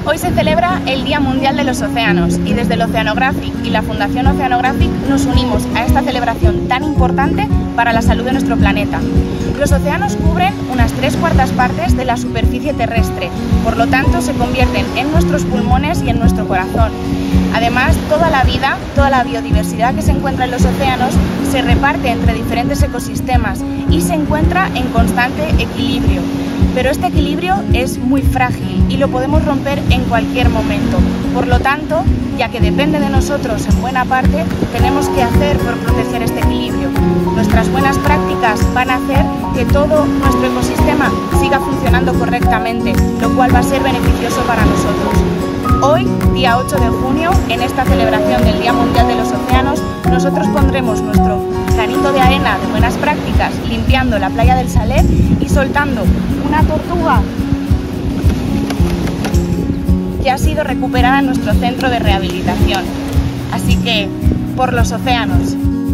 Hoy se celebra el Día Mundial de los Océanos y desde el Oceanographic y la Fundación Oceanographic nos unimos a esta celebración tan importante para la salud de nuestro planeta. Los océanos cubren unas 3/4 partes de la superficie terrestre, por lo tanto se convierten en nuestros pulmones y en nuestro corazón. Además, toda la vida, toda la biodiversidad que se encuentra en los océanos se reparte entre diferentes ecosistemas y se encuentra en constante equilibrio. Pero este equilibrio es muy frágil y lo podemos romper en cualquier momento. Por lo tanto, ya que depende de nosotros en buena parte, tenemos que hacer por proteger este equilibrio. Nuestras buenas prácticas van a hacer que todo nuestro ecosistema siga funcionando correctamente, lo cual va a ser beneficioso para nosotros. Hoy, día 8 de junio, en esta celebración del Día Mundial de los Océanos, nosotros pondremos nuestro granito de arena de buenas prácticas limpiando la playa del Saler y soltando una tortuga que ha sido recuperada en nuestro centro de rehabilitación. Así que, por los océanos.